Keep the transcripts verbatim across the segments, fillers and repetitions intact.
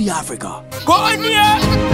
Only Africa. Go on here!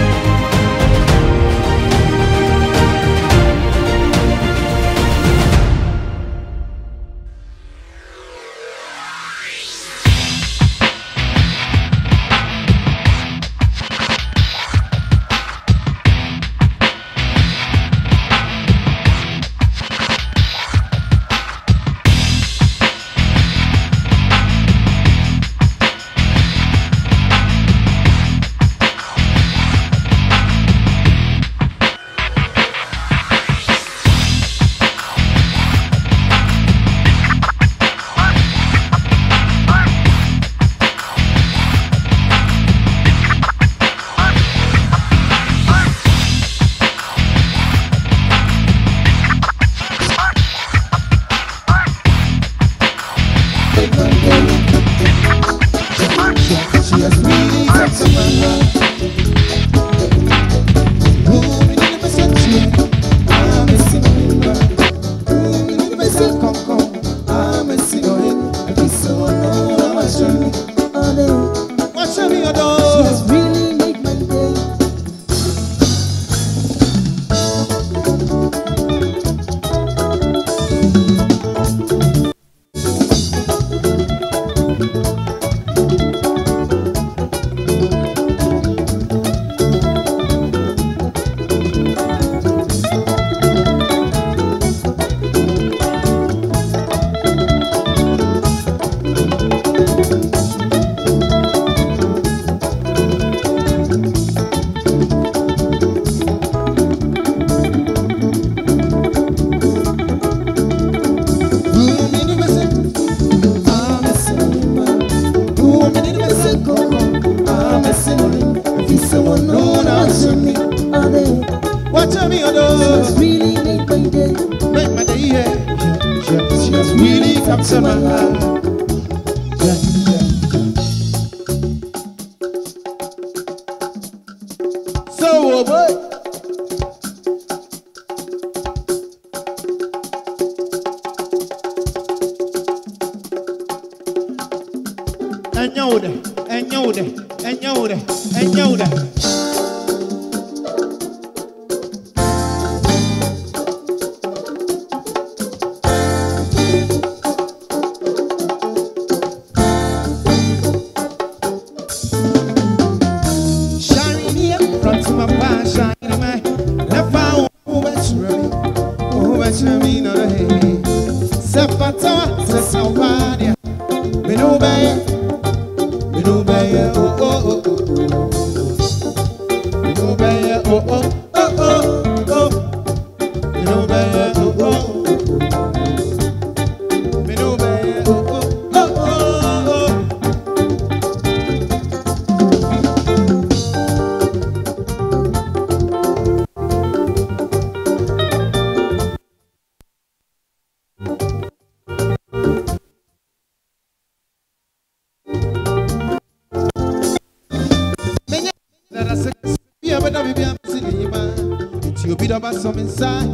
Some inside,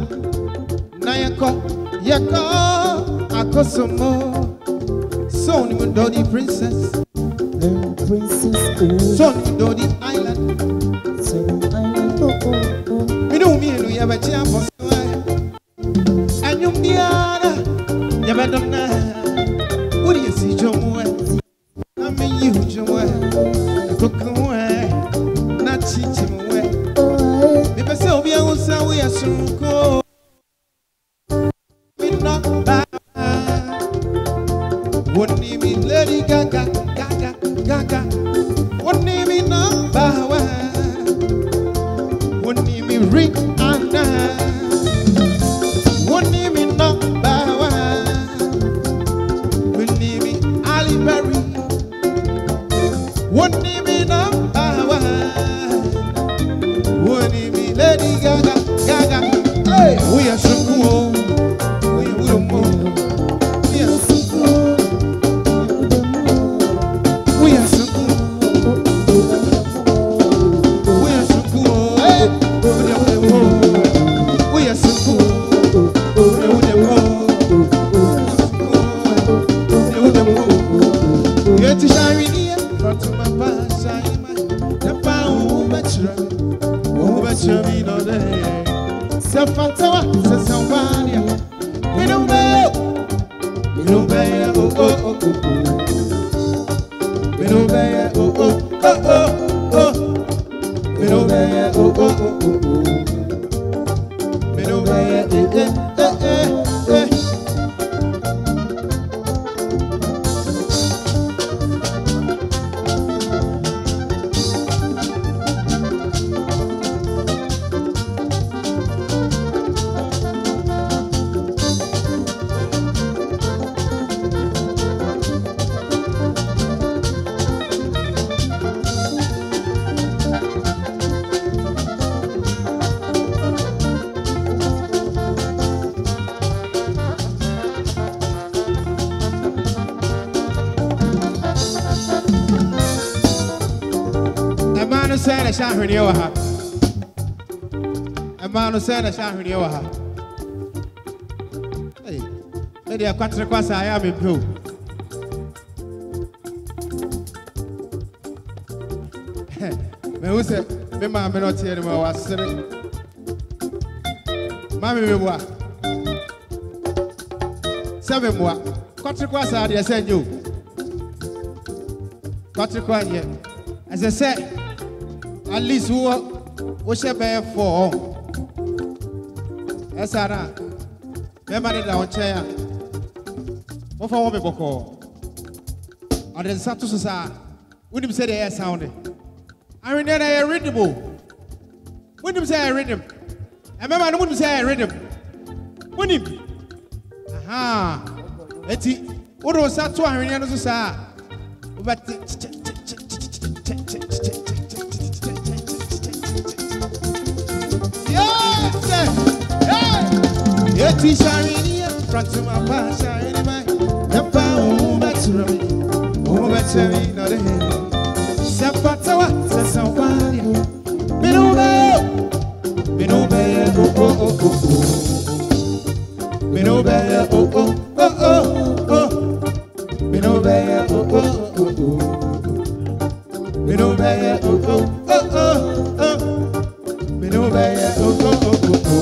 now you call, you call, I call some more. So you know the princess, the princess, so you know the island, so the island, oh oh oh. We know me and we have a chair for so and you be other, you better know. What do you see, Joe? I mean, you, Joe, I cook away, not teach him away. So we are so we are so cool. We not bad. What name is Lady Gaga, Gaga, Gaga? What name is not bad? What name is Rick Anna? What name is not bad? What name is Ali Berry? What name is not bad? What name is Lady Gaga, Gaga, oh. Sasawanya, Minubaya, Minubaya, oh oh oh oh, Minubaya, oh oh oh oh oh, Minubaya, oh oh oh oh, Minubaya, eh eh eh eh. Say the shahri ni waha. Amanu say the shahri ni waha. Hey, maybe I can't request I am in blue. Me who say me ma me not here me was sitting. Mami me wa. Seven wa. Can't request I dey send you. Can't request yet. As I said. At least who who should be for yes ara me mani da onche mo fa wo be boko or the satu so sa when him say the air sound I mean that I rhythm when him say I rhythm I remember when him say I rhythm when him aha eti wo do satu ahwenya no so sa but Yeti sharini front to my past sharini my Yapa o better me o better me no de Sapatawa sasawani Minube Minube oh oh oh oh Minube oh oh oh oh oh Minube oh oh oh oh Minube oh oh oh oh oh Minube oh oh oh oh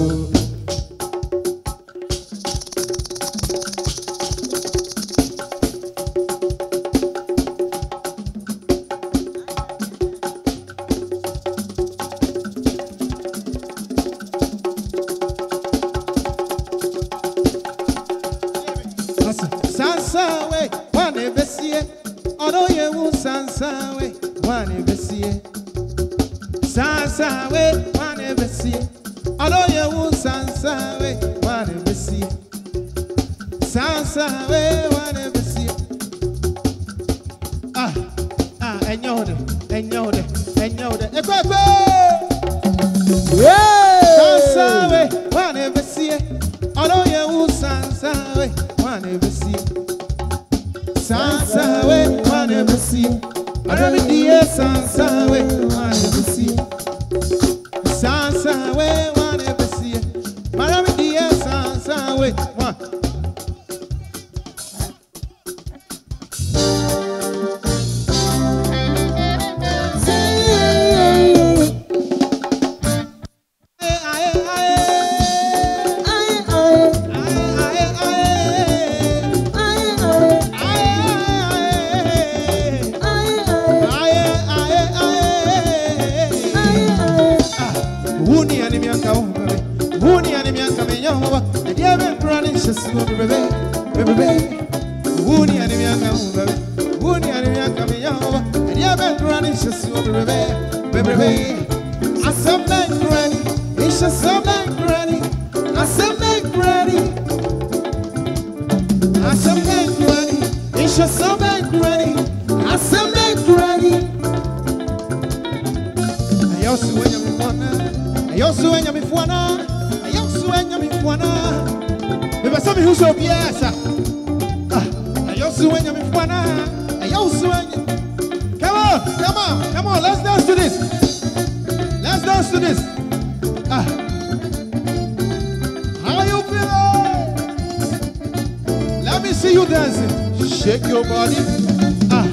Shake your body. Ah.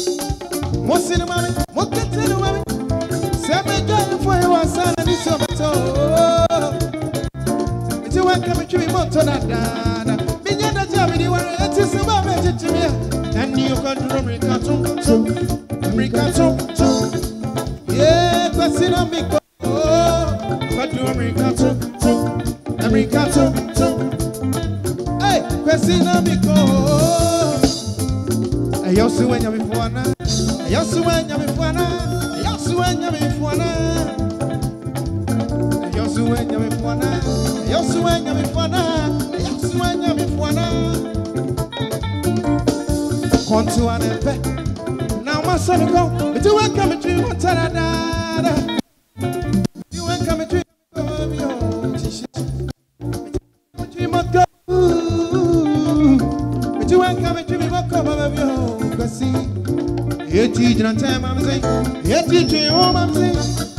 Most in the mommy, what can tell you, mommy? Seven for you, son, and it's your want to come to Montana. Minyana Jamini, where it is about it to me. And you got to America too. America too. Yeah, that's in America. Oh, but to America too. America too. Hey, question America. I also went to Mifuana. I also went to Mifuana. I also went to Mifuana. I also went to Mifuana. I also went to Mifuana. I also went to Mifuana. Come to an effect. Now my son go. But you ain't coming to Montana. You ain't coming to Montana. But you ain't coming to me. See, you teach on time, I'm saying, you teach you home, I'm saying.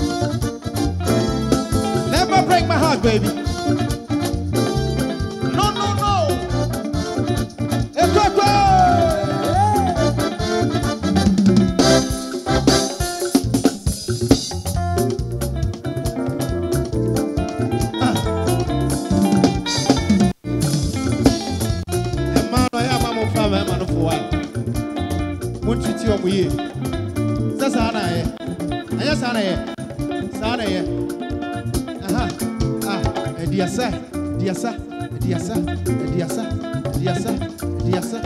Never break my heart, baby. No, no, no. It's go, go. Sana ye, aya sana ye, sana ye. Aha, ah, diasa, diasa, diasa, diasa, diasa, diasa.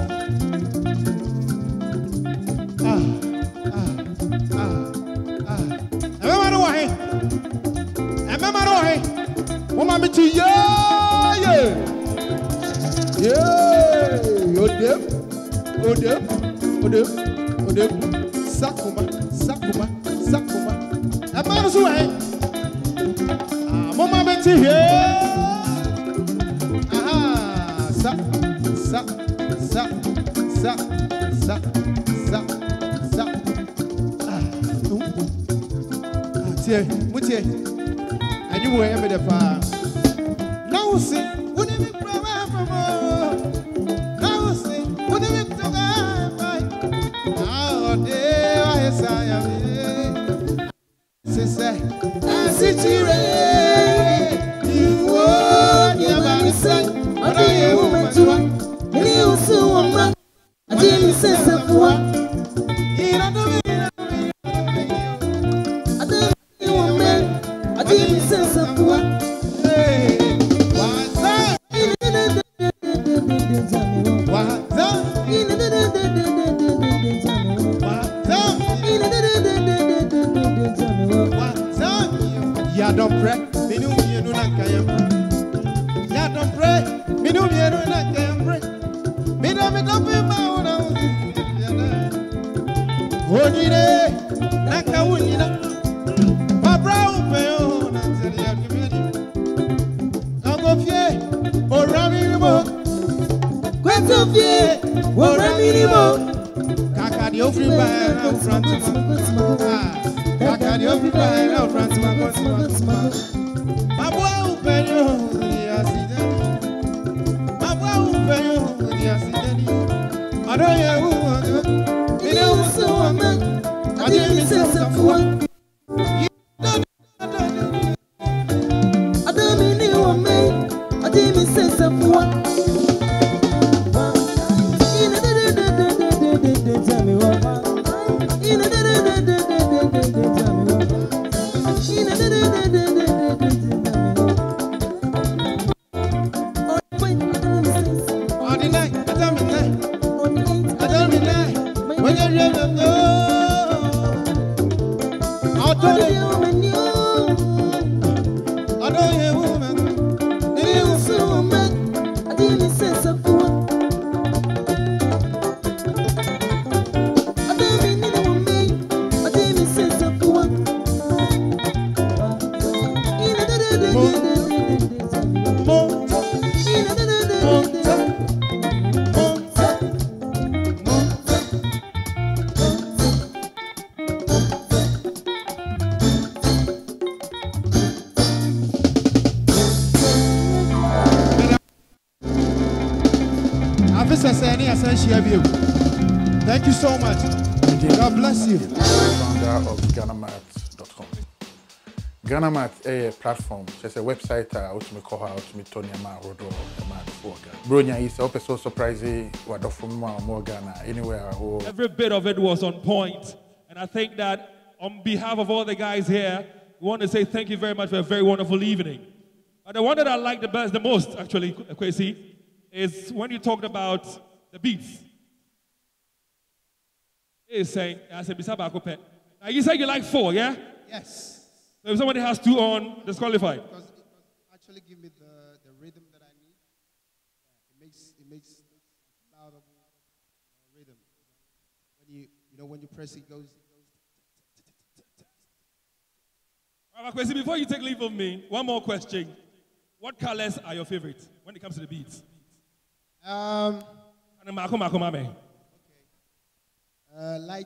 Ah, ah, ah, ah. Eme maro wahe, eme maro wahe. Mama miti yeah, yeah, yeah. Odem, odem, odem, odem. Sakuma, Sakuma, Sakuma. A man is away. Ah, Mama Betty here. Ah, Sak, Sak, Sak, Sak, Sak, Sak, Sak. Ah, no. Ah, Tier, Mutie. And you were ever the fire. Now, see, wouldn't it be brave from more? Now, see, wouldn't it be to oh, dear, yes, I am. Sister, I sit here. You won't never listen. What are you, woman? To you, so woman. I didn't say something. You don't know me. I don't know, woman. I didn't say something. Hey, what's that? What's that? Ya don't pray, me no me no na kayam. Ya don't pray, me no me no na kayam pray. Me no me don't be ma ona. Onire, na ka unina. Ma brown pe o na tell ya kimedi. Na go fie, o rami mo. Kweto fie, o rami mo. Kaka di ofri ba na front ma. Kaka di ofri ba na front ma. My boy will pay you the accident. My boy will pay you the accident. I don't know who I know so man. I didn't say something. I don't mean you want me. I didn't say something. Tell me what. Thank you so much. God bless you. Founder of Ghana Mart dot com. Ghana Mat a platform, just a website uh, out to me call her out to me Tony Ama Rodo Ama before Bronya is also so surprising what from more Ghana anywhere. Every bit of it was on point, and I think that on behalf of all the guys here, we want to say thank you very much for a very wonderful evening. But the one that I like the best, the most actually, Kwesi, is when you talked about the beats. He's saying, I said, now you said you like four, yeah? Yes. So if somebody has two on, disqualified. Because it actually give me the, the rhythm that I need. It makes it makes loud uh, rhythm. When you you know when you press it goes. All right, Kwesi, before you take leave of me, one more question. What colors are your favorite when it comes to the beats? Um. Okay. Uh, light,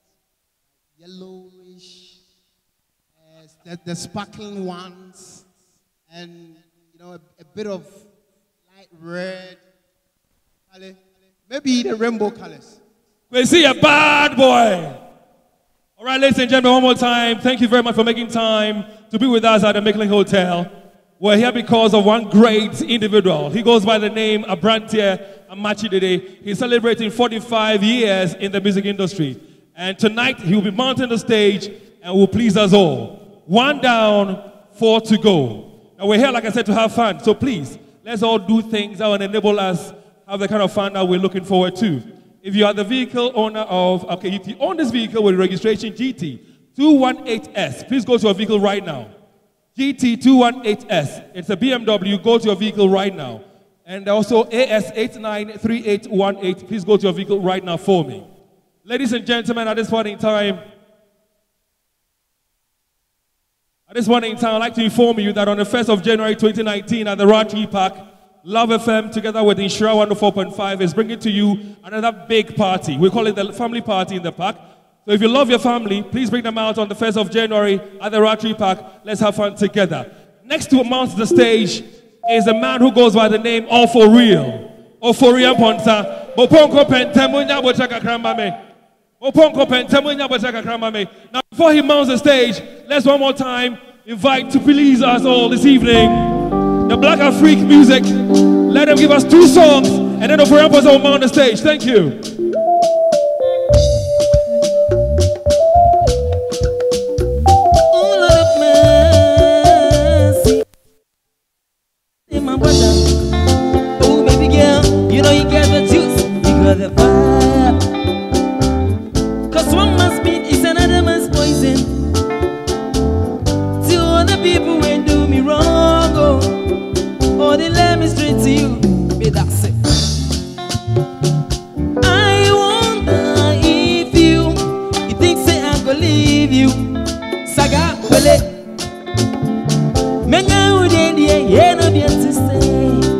yellowish, uh, the, the sparkling ones, and you know a, a bit of light red, maybe the rainbow colors. We see a bad boy. All right, ladies and gentlemen, one more time. Thank you very much for making time to be with us at the Makeling Hotel. We're here because of one great individual. He goes by the name Abrantia Amachidede. He's celebrating forty-five years in the music industry. And tonight, he will be mounting the stage and will please us all. One down, four to go. And we're here, like I said, to have fun. So please, let's all do things that will enable us have the kind of fun that we're looking forward to. If you are the vehicle owner of, okay, if you own this vehicle with registration G T two one eight S, please go to your vehicle right now. G T two one eight S. It's a B M W. Go to your vehicle right now. And also A S eight nine three eight one eight. Please go to your vehicle right now for me. Ladies and gentlemen, at this point in time, at this point in time, I'd like to inform you that on the first of January twenty nineteen at the Ratri Park, Love F M together with Insura one oh four point five is bringing to you another big party. We call it the family party in the park. So if you love your family, please bring them out on the first of January at the Ratri Park. Let's have fun together. Next to mount the stage is a man who goes by the name All For Real. All For Real Ponta. Oponko Pentemunya Bochaka Krambame. Oponko Pentemunya Bochaka Krambame. Now before he mounts the stage, let's one more time invite to please us all this evening the Black Afrique music. Let them give us two songs and then the Foreign Ponta will mount the stage. Thank you. You know you get the juice, you got the fire. Cause one man's meat is another man's poison. To other people when do me wrong, oh, or they let me straight to you. Be that's it. I wonder if you, you think say I'm gonna leave you. Saga, well, Menga would end the yeah, no be to say.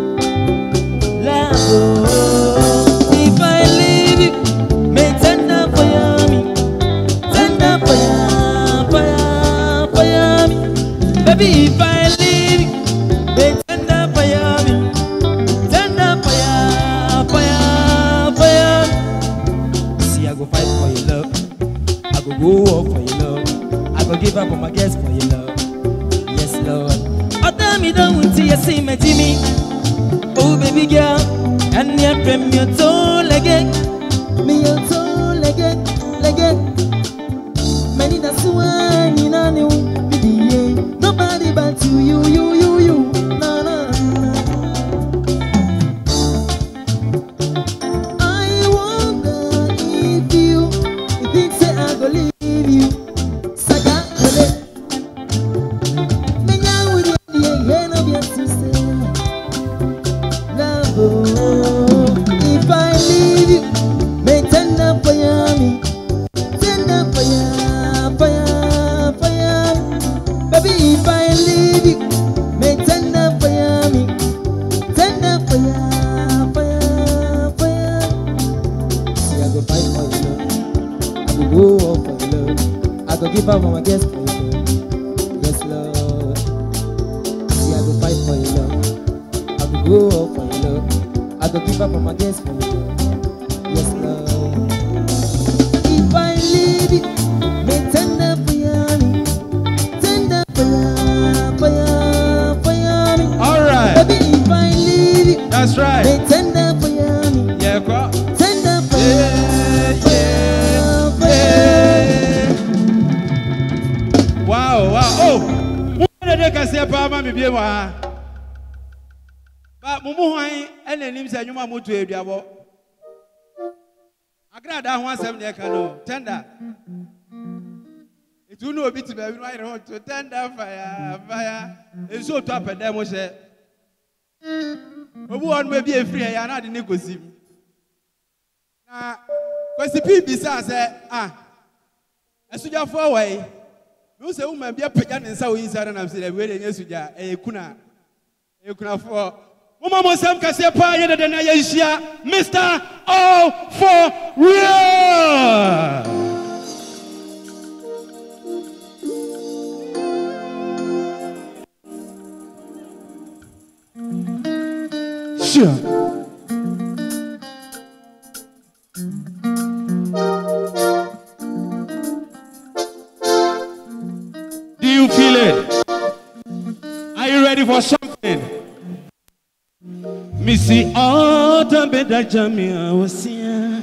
If I leave you, may tender for yummy, tender for yum, for yum, for yummy. Baby, if I leave you, may tender for yummy, tender for yum, for yum, for yum. See, I go fight for your love, I go go off for your love, I go give up on my guests for your love. Yes, Lord. Oh, tell me, don't see you see me, Jimmy. Oh, baby girl. And you bring me your toe again, me your toe again, again. Many that's why you know nobody but you, you, you, you, you. No, no, no. I wonder if you, you think say I go leave you. Saga, me now with you, yeah, no, yes, you say. If I leave you, may tender for yummy, tender for yum, for yum, for yum. Baby, if I leave you, may tender for yummy, tender for yum, for yum, for yum. See, I go fight for your love, I go go off for your love, I go give up on my guests for your love. Yes, Lord. See, I go fight for your love, I go go off for your love. I go give up on my guests for you. Yes, Lord. If I leave you, may tender for you, tender for you. That's right. Me tender for you. Yeah, crap. Tender for Yeah, yeah, yeah. Wow, wow. Oh, what did I say? Papa, me be wa. But mumu hwan ene nim se nyuma moto eduabo. Agrada ho asem de ka no. Tender. Itu no obi ti ba wi no ayre ho to tender fire, fire. Enso to apede mo se. Obu won me bi efiri ya na de ne kosim. Na kwesi pi bi sa se ah. Esuja fo wai. Me se wo ma bi apagya ne nsa wo yin sa na se de we de nyesuja e kuna. E kuna fo. Mama Mosam Kasepa yede de na yeshia Mister All for Real. Sure. Do you feel it? Are you ready for something? Missy Autumn Benjamin was here.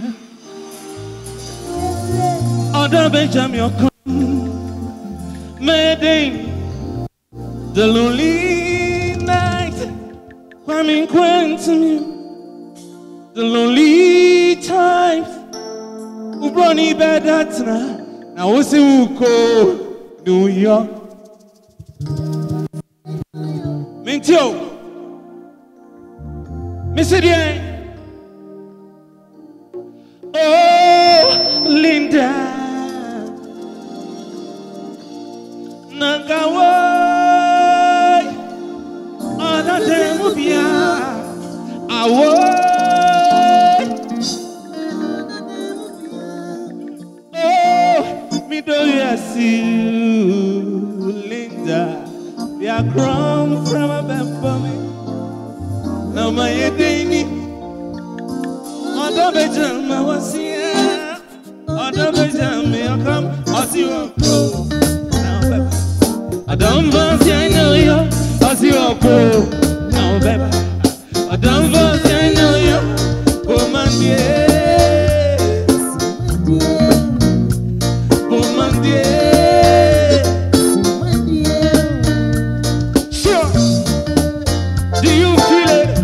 Autumn Benjamin come. Mayday. The lonely night. Coming to me. The lonely times. Ubroni bedatna. Now we see who go New York. Mintio. Mister Bien. Oh, Linda. Nangawai. Another mubia. Awai. Oh, me do you see Linda? We are grown from a bamboo. Now my edeni, on the bedroom I was here. On the bedroom I come, I see you go. Now baby, I don't want to know you. I see you go. Now baby, I don't want to know you. Woman, yeah, woman, yeah. Sure. Do you feel it?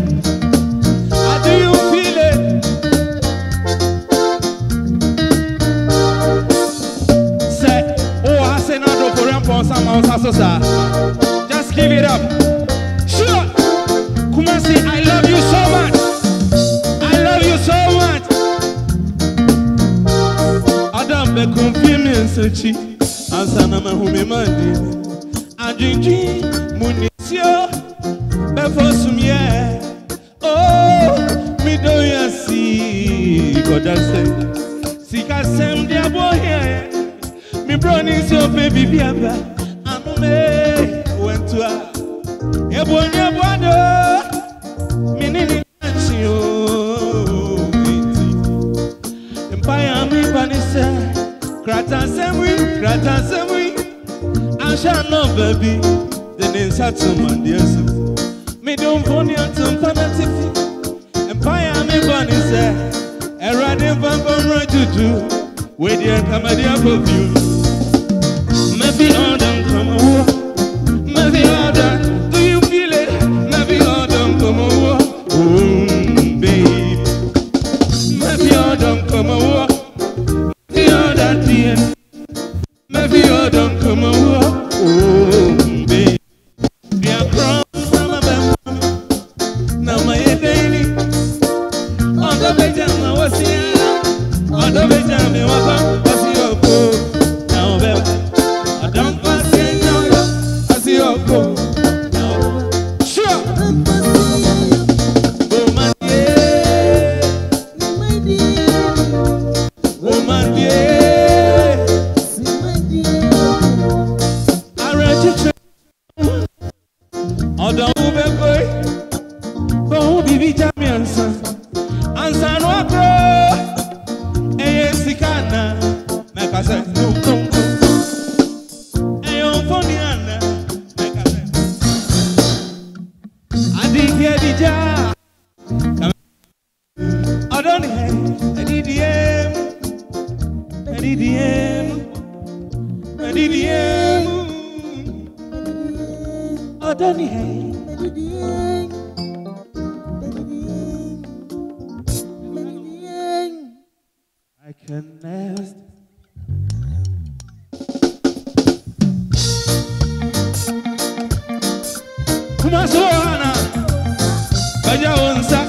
Just give it up. Sure. Kumasi, I love you so much. I love you so much. Adam be convenience chi. Ansana ma humi mandi. Ajinji munisio be fosumye. Oh, mi do ya si. God say. Sika sem dia boy here. Mi brownie so baby biaba. Me went to a Ebonia Bodo Minini Nancio Empire me Vanessa Krata Semwi, Krata Semwi I shall know baby the name Satsum dear me don't phone you to Panatifi Empire me Vanessa Erade Vampon Juju with your Camadia for you. Maybe all them come over. Maybe all that. Do you feel it? Maybe all them come over. Oh, baby. Maybe all them come over. Maybe all that dear. Maybe all them come over. Oh, baby. We are crawling from a bamboo. Now my daily. On the bed, I was here. On the bed, I was here. Now, baby. Don't pass it now, I see you go. Sure. Woman, yeah. Woman, yeah. I read you. Oh, don't move boy. Don't be Jamian, son. And son, what grow? Eh, Sikana. Make us say, no, no, no. I didn't hear the jar. I don't have an E D M, an E D M, an E D M. I don't have. I can never. Come on, so Hannah. Peja onsa,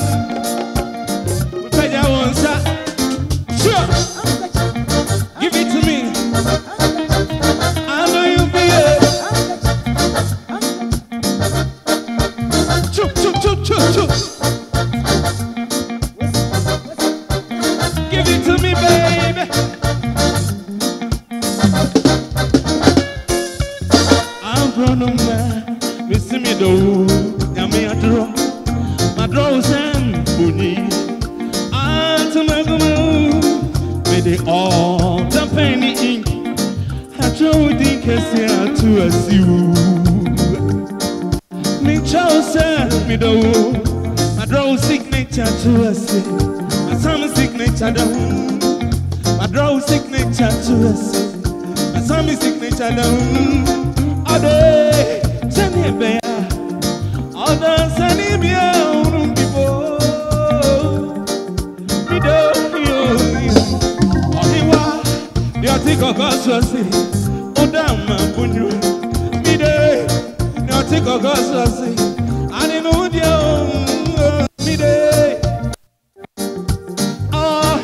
peja onsa. Sure, give it to me. I know you feel it. Chup, chup, chup, chup, chup. Give it to me, baby. I'm running man, missing me though. Yummy a draw. My draws and bunny. I'm to my gum. May they all the penny ink. I draw the case to a zoo. Me chosen me though. My draw signature to a sea. My summer signature down. My draw signature to a sea. My summer signature down. All day, send me a bear. All the sunny beyond before we don't you. Only one, you take a gas to see. Oh, damn, my bunny. Me day, you take a gas to see. I didn't know you. Me day. Oh,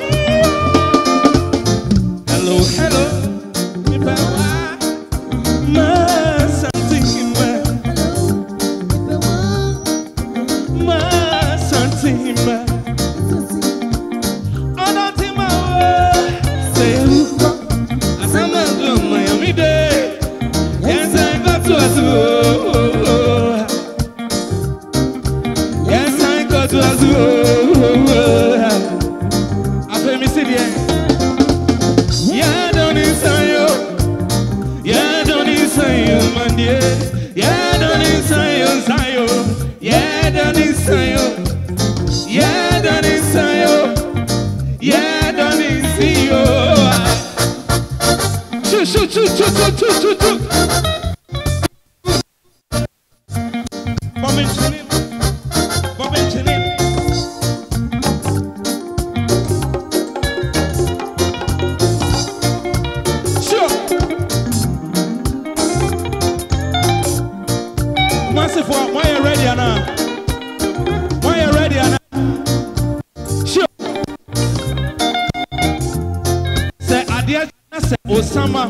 hello, hello. Me power. My something man. My something man. Oh, nothing my way. Say who? I said my girl, Miami day. Yes, I got to a zoo. Yes, I got to a zoo. I feel me sit here. Yeah, don't listen you. Yeah, don't listen you, man. Yeah, yeah, don't listen you, Zion. Yeah, don't listen you. Yeah, don't listen you. Yeah, don't listen you. Shoot, shoot, shoot, shoot, shoot, shoot, shoot, shoot. Bomb in Chile. Bomb in Chile. Massive one, why you ready now? Why you ready now? Sure. Say Adia, say Osama.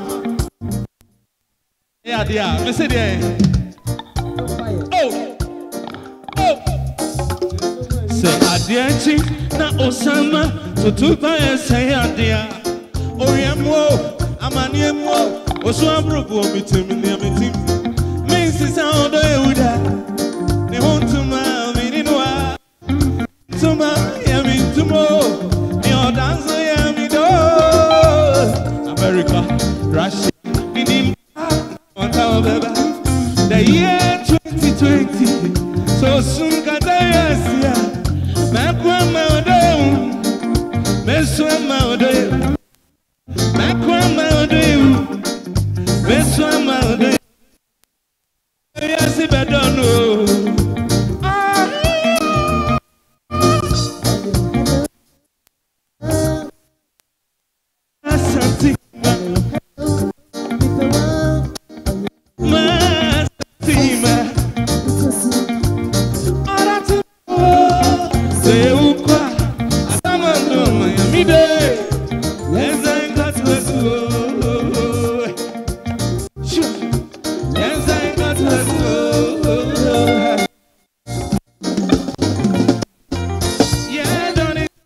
Yeah, Adia, me say there. Oh, oh. Say Adia, na Osama. To two by say Adia. Oriamo, Amaniamo, Oswabro, me to me, me team. This how they would have. They want to my meaning. To my yammy tomorrow. Your dance, yammy door. America, Russia, Benin, the year twenty twenty. So soon, Kataya, Macron, down. Messuam, down. Macron, down. Messuam, down. Yes, I don't know. Something, my team. Say, Uqua, I'm on Miami Day. Yes, I got to go. Yes, I got to go. Yeah, don't it?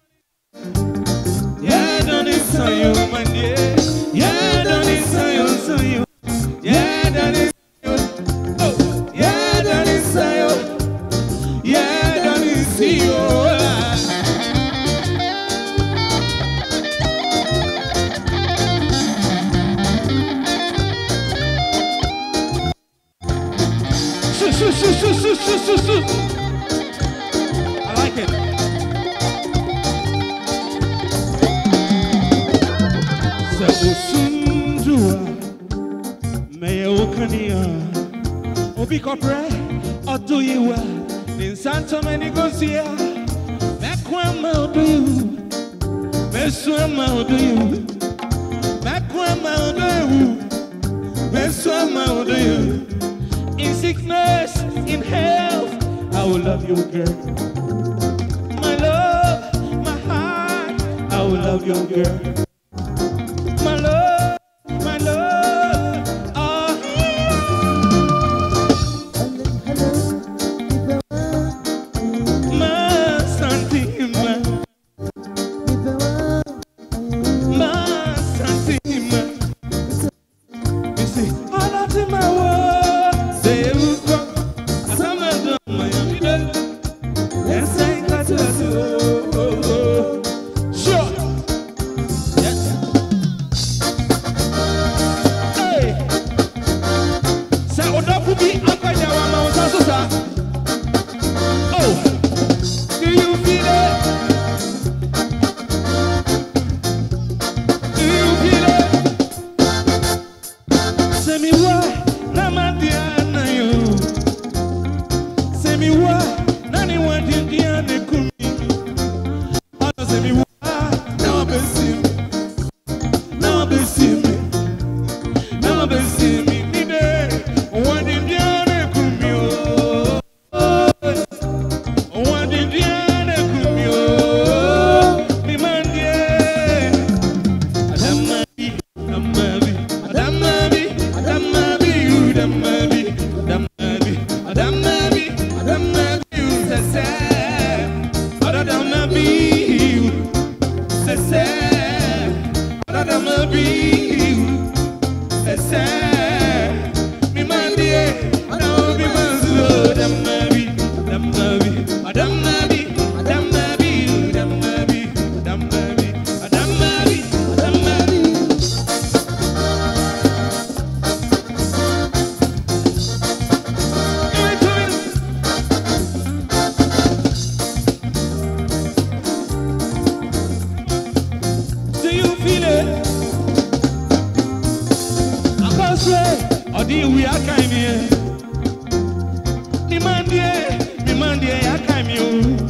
Yeah, don't it? So you, my dear. Yeah, don't it? So you, so you. Yeah, don't it? Oh, yeah, don't it? So you. Yeah, don't it? See you. Shoo, shoo, shoo, shoo, shoo, shoo, shoo. I like it. Ubi Copra, or do you well? In Santa Manigosia, Macquama, do you? Messuama, do you? Macquama, do you? Messuama, do you? In sickness, in health, I will love you, girl. My love, my heart, I will love you, girl. My love, my love, oh. My santima, my santima. You see, all of my world, say you come, some of them, my young. Yes, I got to do. Sure. Yes. Hey. Say, Odafu bi akanya wa mausa susa. Oh. Do you feel it? Do you feel it? Say me why, na mandiana you. Say me why, nani wandiana kumi. Oh, say me why, now I see me, now I see me, now I see me. Me there, wandiana kumi. Oh, wandiana kumi. Me mandie, adamabi, adamabi, adamabi, adamabi, adamabi, adamabi, adamabi, adamabi, you say say, adamabi, you say say, adamabi, you say say, me mandie, now me manzo, adamabi, adamabi, adamabi, adamabi, adamabi, adamabi, adamabi, adamabi. Do you feel it? I can't say, or do we are kind here? Demandie, demandie, I came you.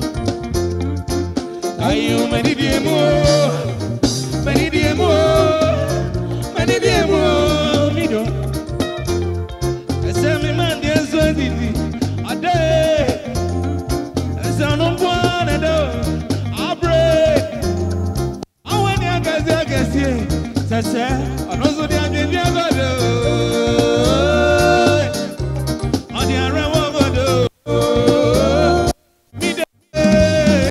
Are you many dear more? Many dear more, many dear more, me do. I say, me man, dear, so easy. A day, I say, no one, I do. I break. I want you guys, I guess, yeah. Say, say, I know so they are getting your God. On the other one, God. Me there.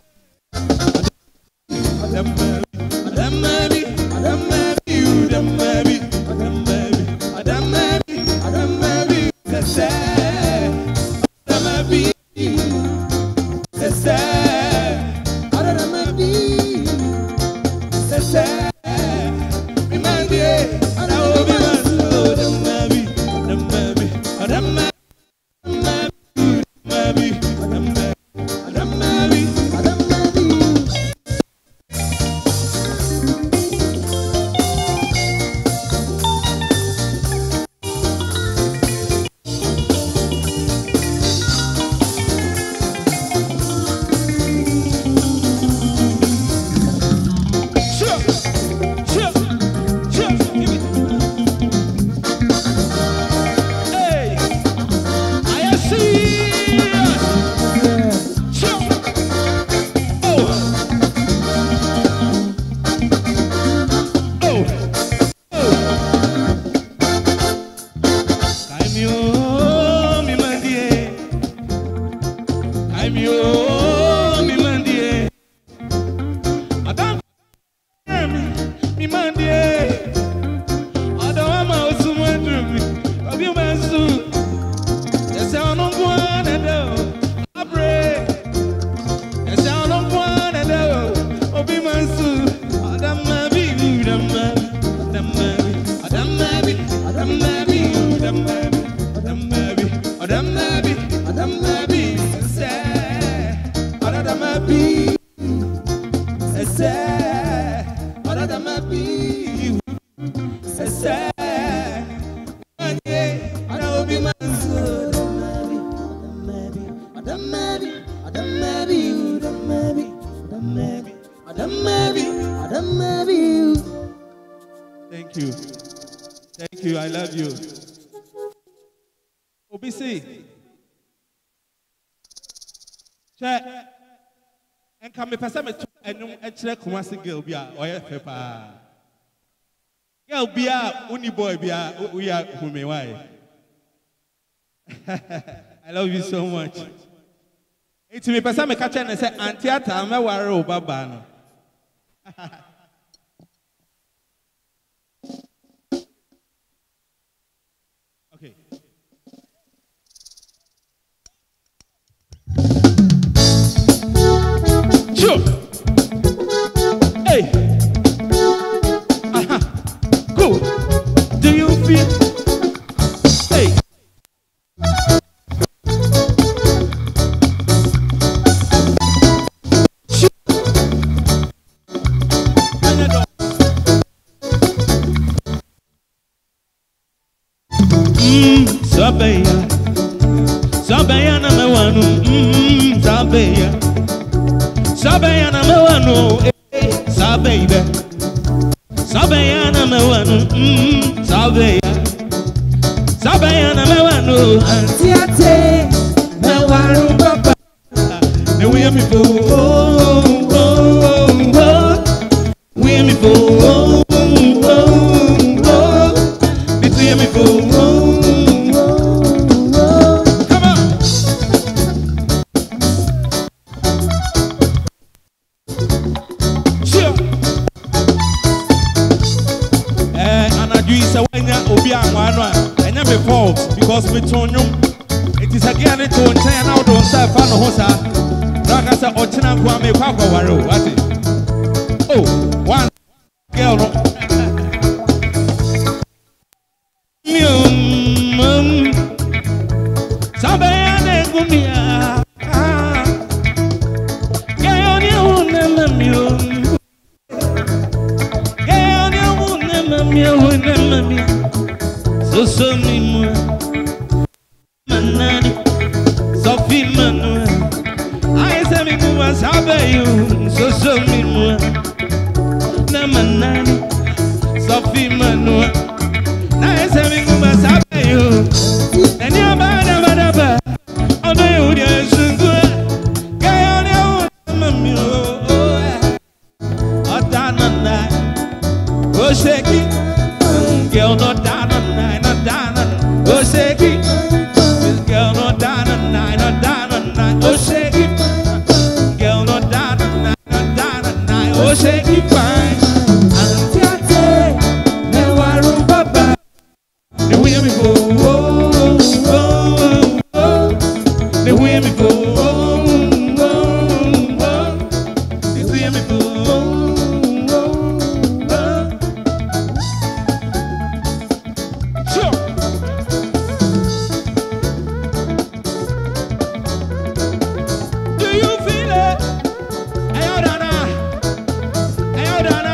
Adamabi, Adamabi, you, Adamabi, Adamabi, Adamabi, Adamabi, say, say, Adamabi, say, say, Adamabi, say, say, me mandie, and I will be my soul, Adamabi, Adamabi, Adamabi, Adamabi, Adamabi, Adamabi, Adamabi. Sure, sure, sure, give it. Hey, I see. Sure. Oh. Oh. Oh. Caimio, me mandie. Caimio, me mandie. Madame, me mandie. I don't want my house to went through me. I'll be my zoo. Yes, I don't want to know. I pray. Yes, I don't want to know. I'll be my zoo. Adamabi, Adamabi, Adamabi, Adamabi, Adamabi, Adamabi, Adamabi, Adamabi, Adamabi, say, Adamabi, say, Adamabi, say, say, I will be my son. Adamabi, Adamabi, Adamabi, Adamabi, Adamabi, Adamabi. Thank you. Thank you. I love you. O B C. Check. And come me person me and you actually Kumasi girl be a oya pepper. Girl be a uni boy be a we are who me why. I love you so much. It's me person me catch and say auntie ata me worry o baba no. Okay. Sure. Hey. Uh-huh. Cool. Do you feel? Hey. Sure. Mmm, Sabeya. Sabeya na me wanu. Mmm, Sabeya. Sabeya na me wanu, eh, Sabeya. Sabeya na me wanu, mm, Sabeya. Sabeya na me wanu, Auntie ate, me waru papa. Ne we me fo, oh oh oh, we me fo, oh oh oh, between me fo, oh oh. Come on. Obi anwano enya me fault because me tonyo it is again it on chain now don't say fa no ho sa raka say ochina kwa me kwa kwa ware o ati oh one girl no mm sabe ane gumia girl ni una mamio girl ni una mamio una mamio so so mi moi manani Sophie Manoa I say mi moi sabe you so so mi moi na manani Sophie Manoa I say mi moi sabe you and you bada bada ba odo you dey sungu gayo dey mami oh odanana o sheki girl not down on nine, not down on. Oh shake it, this girl not down on nine, not down on nine. Oh shake it, girl not down on nine, not down on nine. Oh shake it fine. Auntie ate, me waru papa. The way me go, oh oh oh, the way me go, oh oh oh, the way me go, oh oh oh. Sure. Do you feel it? Ayo dana, ayo dana.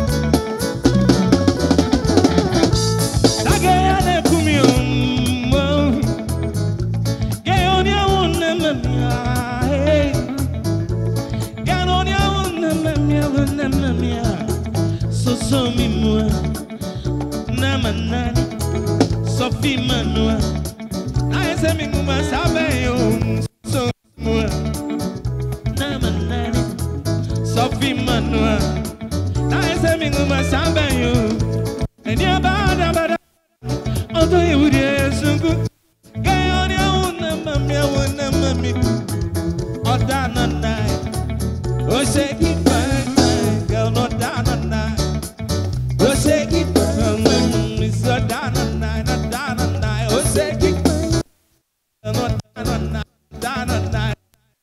Tagaya ne kumiyum, gayonya wunne mamia, hey. Gayonya wunne mamia, wunne mamia. So so mi mua, na manani. Sophie Manoa I say mi nguma sabe yo so mua na manani Sophie Manoa I say mi nguma sabe yo and ya bada bada odo you dey sungu gayo ni una mami una mami oda na nai o shake it fine girl no down on nine o shake it fine it's so down on nine down on nine o shake it no down on nine down on nine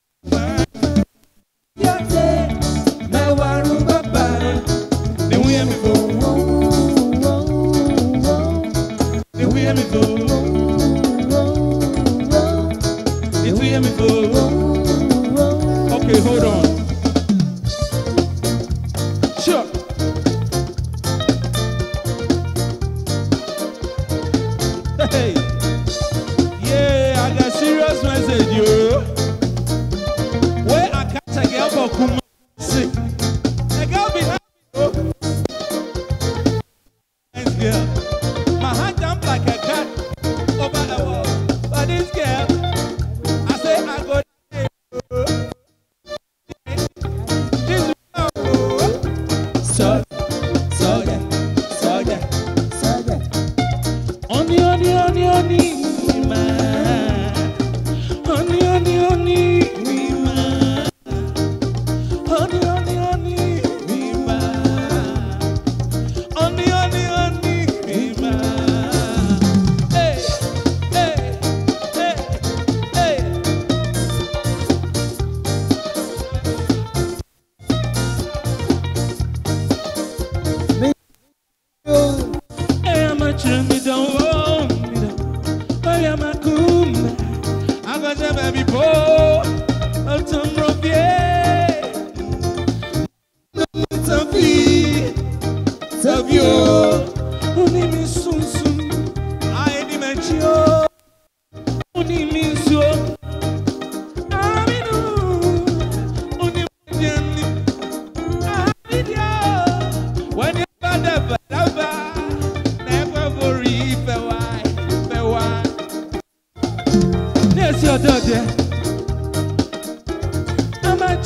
Ate, me waru papa. the way me go the way me go the way me go okay hold on sure hey yeah I got serious message yo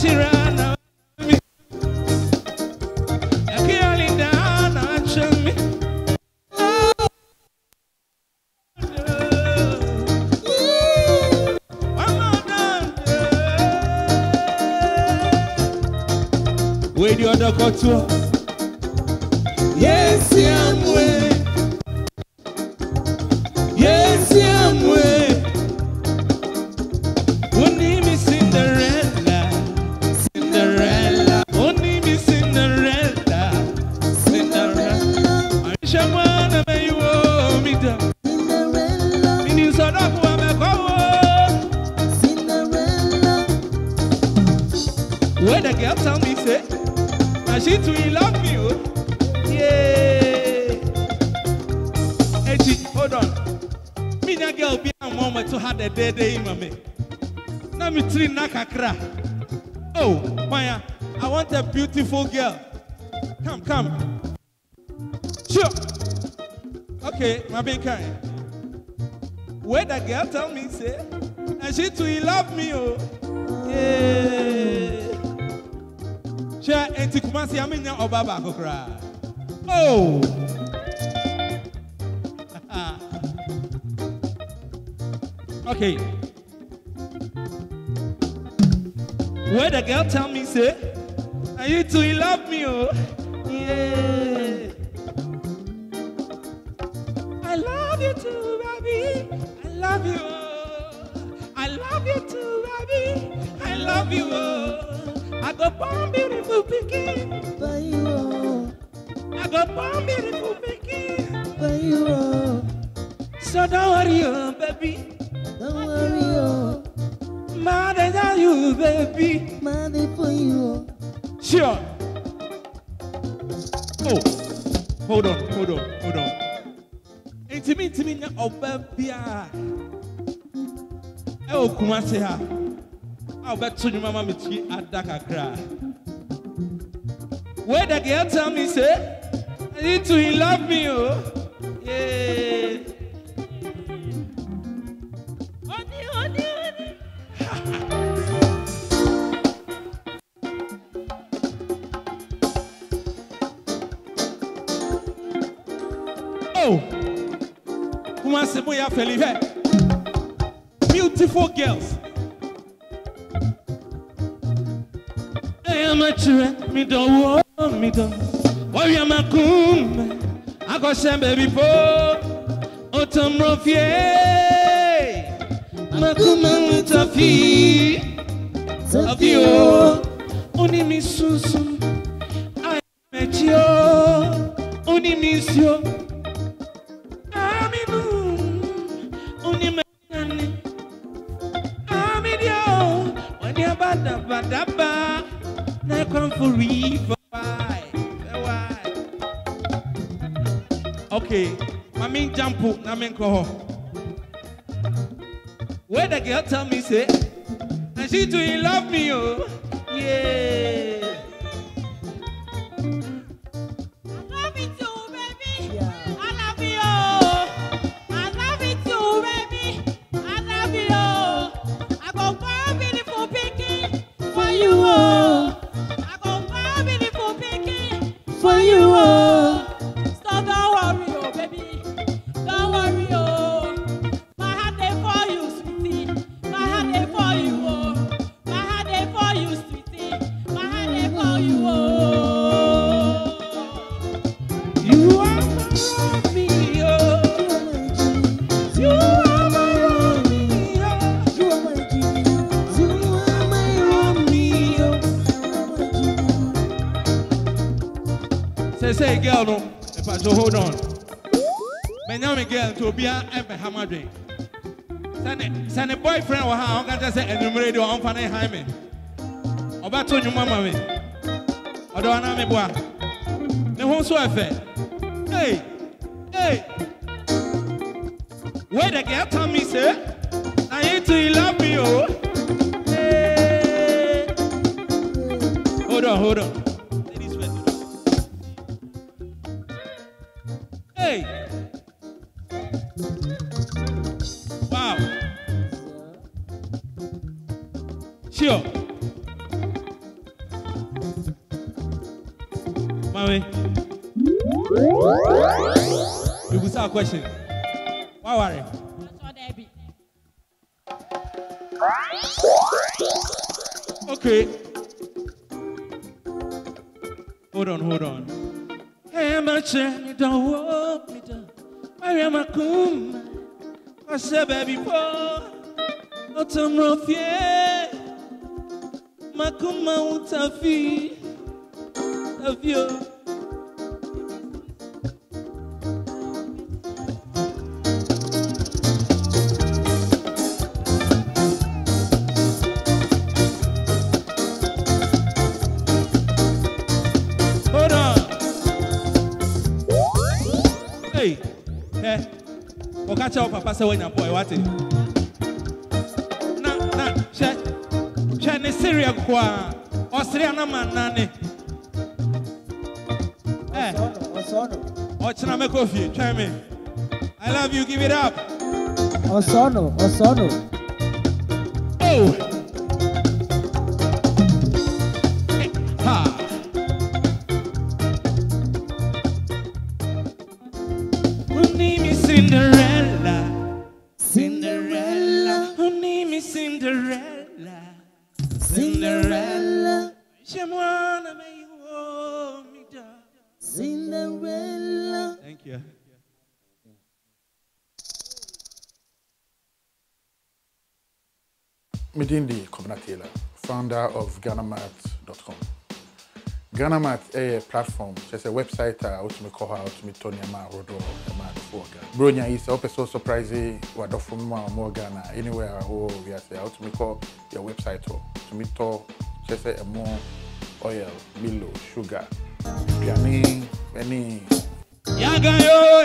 Chirana, Akialindana, Chumi. Where the other couture? Yes, I'm way. Yes, I'm way. Only me Cinderella, Cinderella. Only me Cinderella, Cinderella. I shall wanna make you owe me down. Cinderella. In this other woman, Cinderella. Where the girl tell me say, and she too love me, oh. Yeah. Hey, she, hold on. Me na girl be a moment to have the day day in me. Na me three nakakra. Oh, Maya, I want a beautiful girl. Come, come. Sure. Okay, my big kind. Where the girl tell me say, and she too love me, oh. Yeah. Sure, enti kumasi aminya obaba kokra. Oh. Okay. Where the girl tell me say, and you too you love me, oh. Yeah. I love you too, baby. I love you. I love you too, baby. I love you. I go born beautiful picking for you. I go born beautiful picking for you. So don't worry, oh, baby. Don't worry, oh. Mother than you, baby. Mother for you. Sure. Oh, hold on, hold on, hold on. Intimi, intimi, na obabia. Eh, okumase ha. I'll bet to you, Mama, me tea at Dakar. Where the girl tell me, say, I need to he love me, oh. Yeah. Honey, honey, honey. Oh, who wants to boy Felipe? Beautiful girls. I am a true, me don't want me don't. Worry, I'm a coom. I got some baby for autumn rofie. Makuma mutafi. Of you, only miss Susan. I met you, only miss you. I'm in only my I'm in you. When you're bad, bad, bad. I come for river. Why? Why? Okay, my main jump, na main call. Where the girl tell me say, and she too love me, oh yeah. I love you too, baby. Yeah. I love you. I love you too, baby. I love you. I go for beautiful picking for you, oh. For you, oh. So don't worry, oh, baby. Don't worry, oh. My heart is for you, sweetie. My heart is for you, oh. My heart is for you, sweetie. My heart is for you, oh. You are my Romeo. You are my Romeo. You are my Jimmy. You are my Romeo. Say, say, girl, no. If I so hold on. My name is girl to be a Hamadi. Send a boyfriend or how can I say enumerate your own funny Jaime? About to your mamma. Or don't I boy? The whole so affair. Hey, hey. Where the girl tell me, sir? I need to love me, oh. Hey. Hold on, hold on. Hey! Wow! Sure. Mommy. We will start a question. Why worry? Okay. Hold on, hold on. Hey, I'm a chen, don't walk me down. I am a coom. I said, baby, boy. Autumn rough, yeah. Makuma utafi. Of you. Hold on. Hey, hey. Okacha o papa say when your boy what it? Na na, she she ne Syria kwa. Austria na man nani. Eh. Osono. Ochina me coffee, try me. I love you, give it up. Osono, Osono. Oh. Ha. Her name is Cinderella. Cinderella. Her name is Cinderella. Cinderella. She wanna make you hold me down. Cinderella. Thank you. Midindi Kobna Taylor, founder of Ghana Mat dot com. Ghana Mat is a platform, just a website I want to call her to me Tony Ama Rodo Ama before Ghana. Bronya is also so surprising what the from more Ghana anywhere who we are say out to me call your website to me to just a more oil, below sugar, piani, any Yagayo.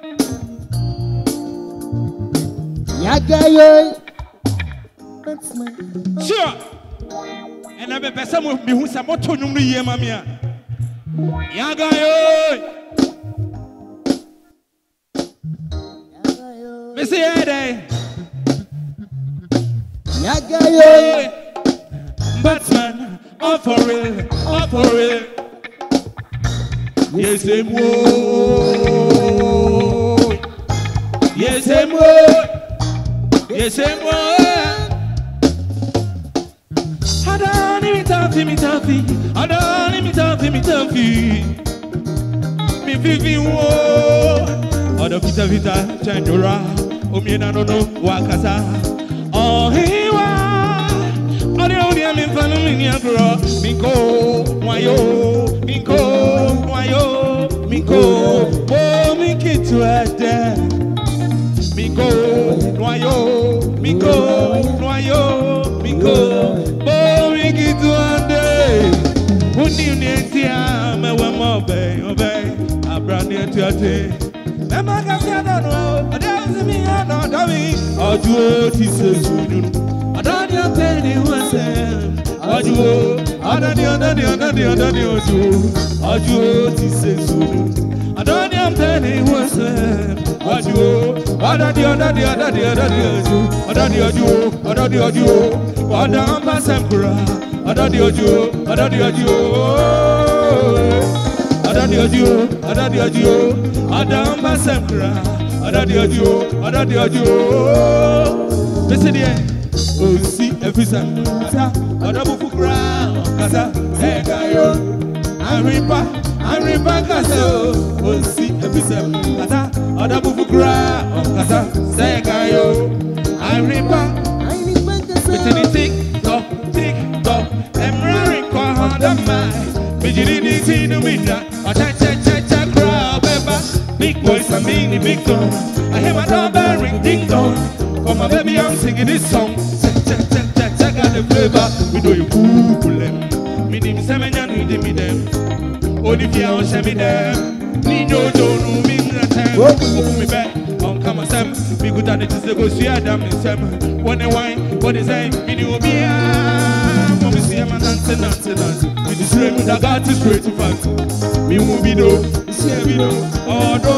Yagayo. That's my. Sure. And I be person with me who say what to number ye mamia. Yagayo. Missy Ede. Yagayo. Batman, all for real, all for real. Yes, him woe. Yes, him woe. Yes, him woe. I don't even talk to me, toughy. I don't even talk to me, toughy. Me vivi woe. Odo pita vita, chandura. Omiena no no, wakasa. Oh, he wa. Ode ode mi fanu mi ni agro. Minko, wayo, minko, wayo, minko. Oh, mi kitu ade. Minko, wayo, minko, wayo, minko. Oh, mi kitu ade. Uni uni entia me we mo be, obe. Abrani entiate. Mema kasi adano. Ode ose mi ano dami. Oju ti se sunu. Adani apeni wasem. Oju. Adani adani adani adani oju. Oju ti se sunu. Adani apeni wasem. Oju. Adani adani adani adani oju. Adani oju. Adani oju. Adani pasem kura. Adani oju. Adani oju. Adani oju. Adani oju. Adani pasem kura. Adani oju. Adani oju. Listen here. Oh, see every time. Kasa, adabu fukra. Kasa, ekayo. Aripa, aripa kasa. Oh, see every time. Kasa, adabu fukra. Kasa, ekayo. Aripa. Between the tick tock, tick tock. I'm running kwa Honda Mai. Bijini ni tinu minda. Acha cha cha cha crowd, beba. Big boys and mini big dog. I hear my doorbell ring, ding dong. For my baby, I'm singing this song. Check, check, check, check, check out the flavor. We do you cool them. Me dim semenya ni dim me them. Only if you don't send me them. Ni no do no me na time. Open me back. On come on Sam. We good at it to go see Adam in Sam. When they wine, what they say? Me do be a. When we see a man dancing, dancing, dancing. We just straight with the got to straight to fact. Me move it do. See a video. Oh no.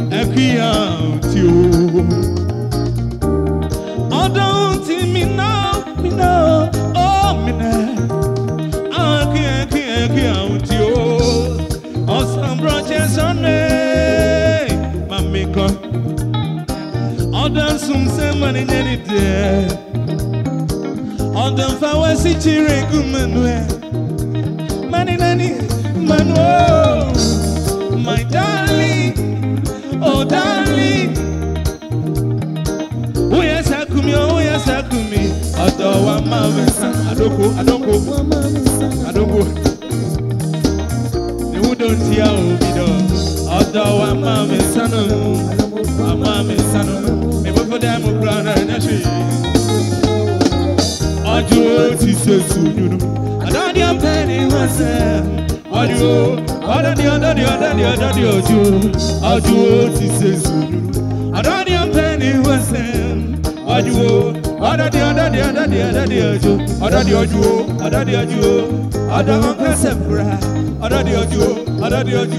Equiant you. Oh, don't see me now, me now, oh, me now. I can't, can't, can't you. Oh, some branches on me, my maker. Oh, don't some say money any day. Oh, don't forward see children, good man. Money, money, man, oh, my darling. Oh, darling, oh yes, I come, oh yes, I come. I don't want my son. I don't go, I don't go, I don't go. They wouldn't hear me though. I don't want my son. I'm my son. Maybe for them, I'm proud of the tree. I do what he says to you. I don't want penny myself. I do. Other the other the other the other the other, I do what he says to you. Other the penny was him. I do. Other the other the other the other the other, other the other, other the other, other Uncle Sepra, other the other, other the other,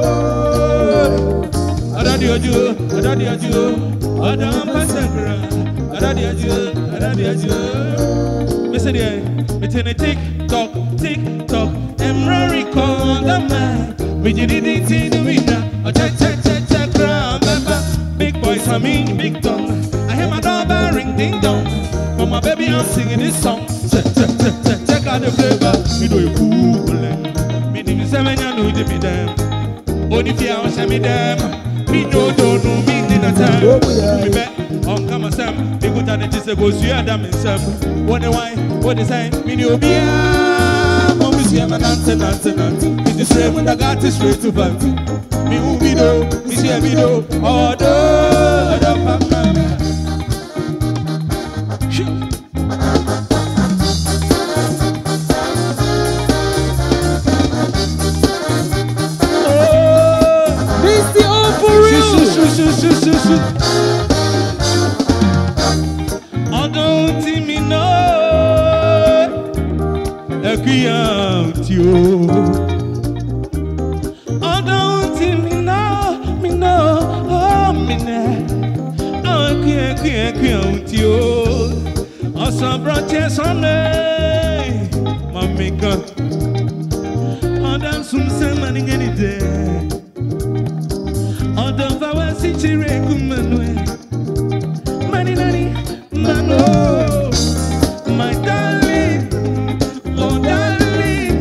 other the other, other the other, other Uncle Sepra, other the other, other the other. Listen here, it's in a tick tock, tick tock. Emrari called the man. We did it in the winter. A check, check, check, check, round, big boys, I mean, big tongue. I hear my doorbell ring, ding dong. For my baby, I'm singing this song. Check, check, check, check, check out the flavor. We do it cool. Me didn't say, man, you know, you me them. Only if you want to me them. Me no, don't know, me didn't tell. Me bet, on come and Sam. They go down and just go, see, I damn in Sam. What the why, what the sign, me no be. I'm a dancer, dancer, dancer. It's the same when I got this straight to back. Me who be do, me see a video. Oh, do, do, papa. Oh, Mister O for real. Shoot, shoot, shoot, shoot, shoot. Oh, don't see me no. Equiant you. Oh, don't see me now, me now, oh, me now. Oh, equiant, equiant, equiant you. Oh, some branches on me, my maker. Oh, don't some say money any day. Oh, don't forward see children, good man. Money, money, man, oh, my darling. Oh, darling.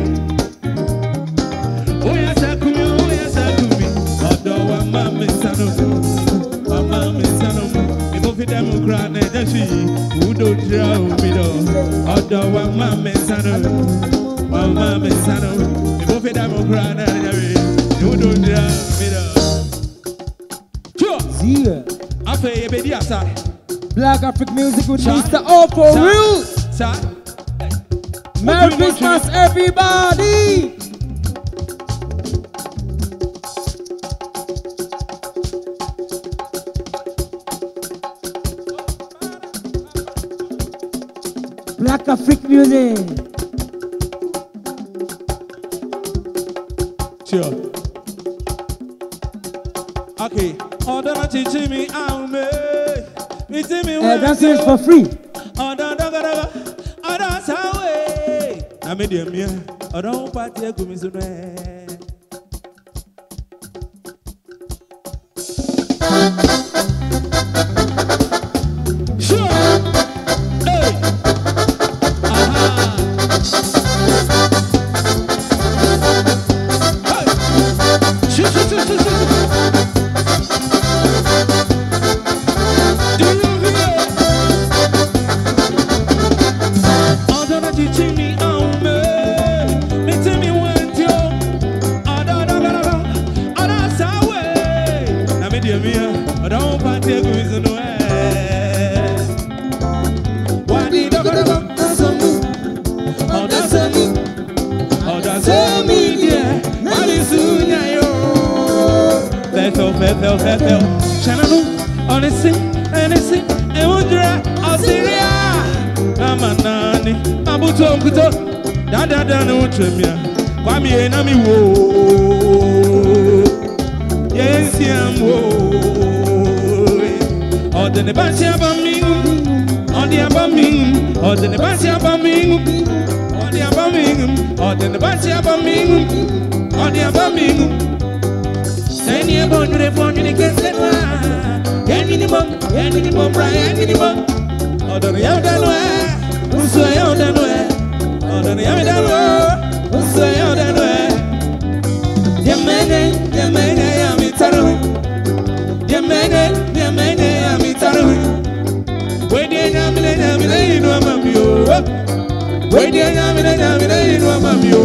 Oh, yes, I come, oh, yes, I come. Oh, do I, mamma, son of my mamma, son of me. If I them cry, then she who don't drown me, though. Oh, do I, mamma, son of my mamma, son of me. If I them cry, then she who don't drown me, though. Sure. Zia. I pay a baby outside. Black African music with Mister O for real. Sir. Merry Christmas, everybody! Black African music. Sure. Okay. Oh, don't teach me how me. Me tell me Uh, what. that's it for free. Oh, don't, don't, don't, don't. Oh, that's how way. I made them here. Oh, don't party a commission. Sure. Hey. Aha. Hey. Shoot, shoot, shoot, shoot, shoot. Do you hear? Oh, don't you teach me how me? Me tell me when to. Oh, don't, don't, don't, don't. Oh, that's how way. Now me dear me, I don't party a commission. Why did you go to go? Oh, that's a me. Oh, that's a me, yeah. Why is it you? Fefel, fefel, fefel. Shananu, honestly, honestly, it would dry. Oh, Syria. I'm a nanny. I'm a tonguito. Da da da no tremia. Why me and me wo? yes, I'm or the Banshee bombing, or the bombing, or the Banshee bombing, or the bombing, or the Banshee bombing, or the bombing. Send your bone to the phone, you can't say why. Any minimum, any minimum, Brian, minimum. Or the Yadanway, who's so Yadanway, or the Yadanway, who's so Yadanway. Yamene, Yamene, Yamitaru. Yamene, Yamene, Yamitaru. Wait, Yamene, Yamene, you know, Mamio. Wait, Yamene, Yamene, you know, Mamio.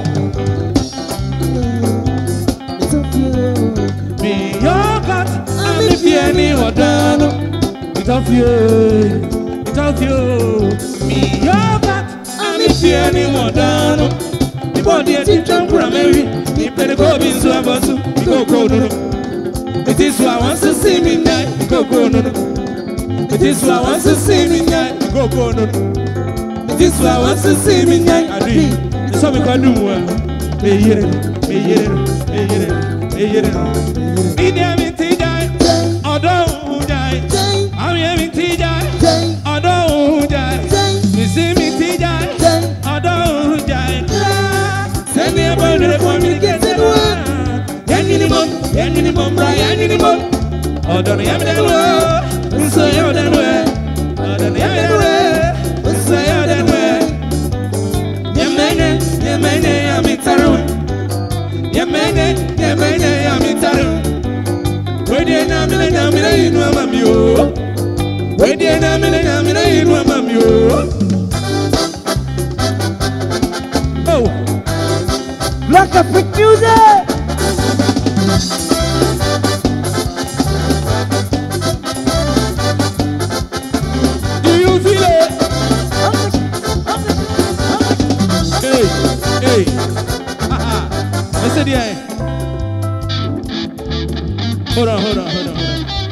Me, your God, I'm if you any or done. It's of you, it's of you. Me, your God, I'm if you any more done. The body is in Mary. He played the go in so about to go go no. It is who I want to see me now. Go go no. It is who I want to see me now. Go go no. It is who I want to see me now. I do. It's how we can do more. Me hear it, me hear it, me hear it, me hear it. Me damn it, die. Although who die, I'm having tea die. Although who die, me see me tea die. Although who die. Send me a bone to the phone, you get it one. Yan minimum, yan minimum, Brian minimum. Oh, don't you have that way? So you have that way. Oh, don't you have that way? So you have that way. Yamene, Yamene, Yamitaru. Yamene, Yamene, Yamitaru. Wait, you know, me, you know, I'm you. Wait, you know, me, you know, I'm you. Oh. Black African music. Do you feel it? Hey, hey, haha. Listen here. Hold on, hold on, hold on, hold on.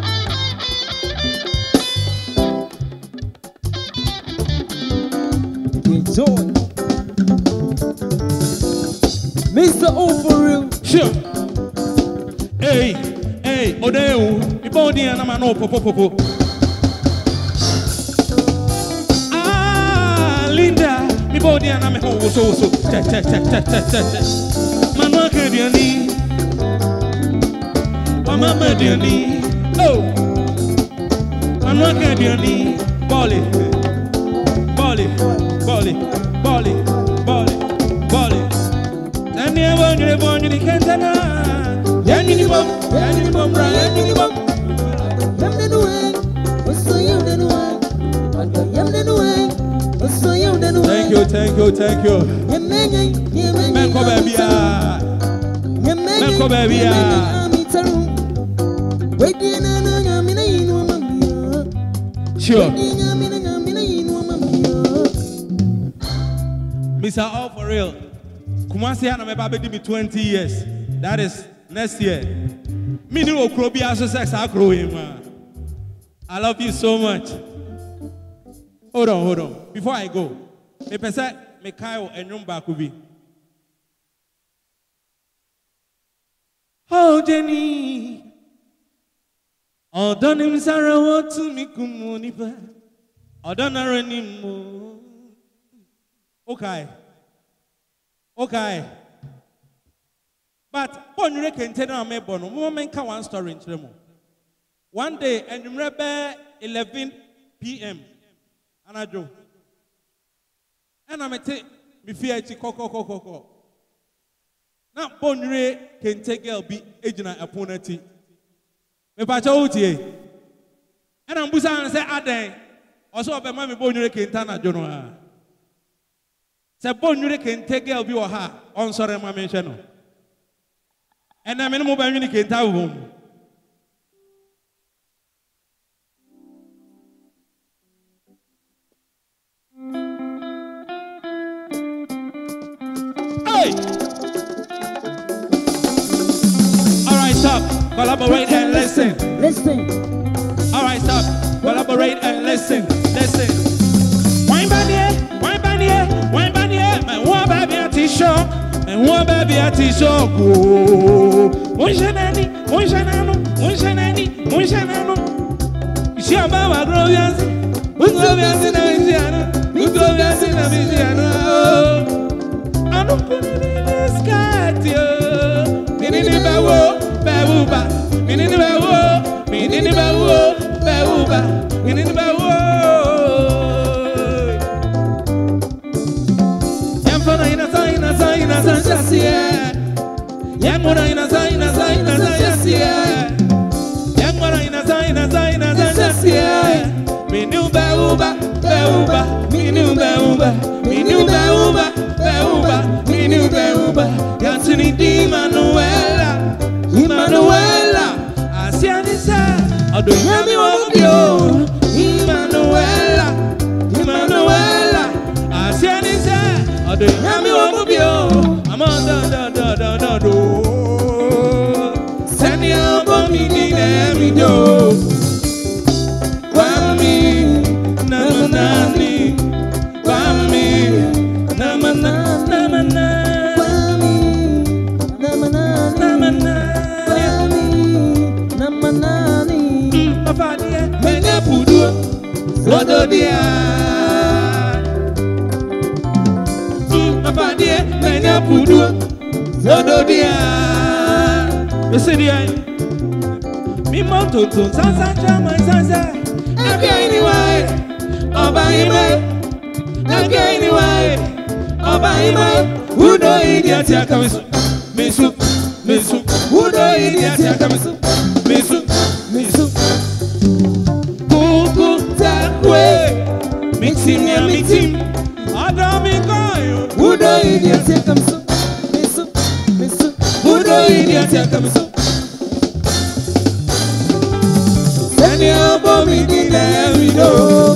Enjoy. Mister O for real. Sure. Hey, hey, Odeo, the body and I'm an opo popo. Ah, Linda, the body and I'm a ho so so. Cha cha cha cha cha cha. Mama Kadiani, Mama Kadiani. Oh, Mama Kadiani. Bali, Bali, Bali, Bali, Bali, Bali. And you want you want you can't tell. Yan minimum, yan minimum, yan minimum. Yam den way, what's so you den way? Yam den way, what's so you den way? Thank you, thank you, thank you. Yamene, yamene, Man ko baby ah. Man ko baby ah. Wait, you know, no, yamene, you know, mamma. Sure. Yamene, yamene, you know, mamma. Mister All for real. Kumasi and I'm about to be twenty years. That is next year. Me no okrobi aso sex akro him. I love you so much. Hold on, hold on. Before I go, me pesa me kayo enyum ba kubi. Oh Jenny. Oh donim sara what to me kumuni pa. Oh donarenimu. Okay. Okay. But when you can tell me, one moment can one story in Tremo. One day, and you remember eleven p m and I do. And I'm a take me fear to coco coco coco. Now, Bonre can take girl be agent opponent. Me pacha and I'm Busan and say, Ade, also about my Bonre can turn a journal. Say Bonre can take girl be or her on sorry, my mention. And I'm in a mobile unit can tell home. Hey! All right, stop. Collaborate and listen. Listen. All right, stop. Collaborate and listen. Listen. Wine bandier, wine bandier, wine bandier. My one baby at t-shirt. My one baby at the shop. One shanani, one shanano, one shanani, one shanano. Shamba Grovias, who's Grovias in Louisiana, who's Grovias in Louisiana. I don't put it in the sky, dear. Minini Bawo, Bawuba, Minini Bawo, Minini Bawo, Bawuba, Minini Bawo. Yamfana ina zaina zaina zaina Yamfana ina zaina zaina zaina Yamfana ina zaina zaina zaina Minu Bawuba, Bawuba, Minu Bawuba, Minu Bawuba, Bawuba, Minu Bawuba. Yansini di Manuela, Manuela. Asianisa, Ado Yami Wabio, Manuela, Manuela. Asianisa, Ado Yami Wabio. I'm on da da da da da do. Send your mommy in every door. Wami, Namanani, Wami, Namana, Namana. Menya pudu, Ododia. Mapadi, menya pudu, Ododia. Mesedia, mi moto to sansa chama sansa. Again anyway, oba ime. Again anyway, oba ime. Udo idiot ya kamisu, misu, misu. Udo idiot ya kamisu, misu, misu. Mixing ya mixing, Adami Koyo. Udo idiot ya kamisu, misu, misu. Udo idiot ya kamisu. Send your mommy in every door.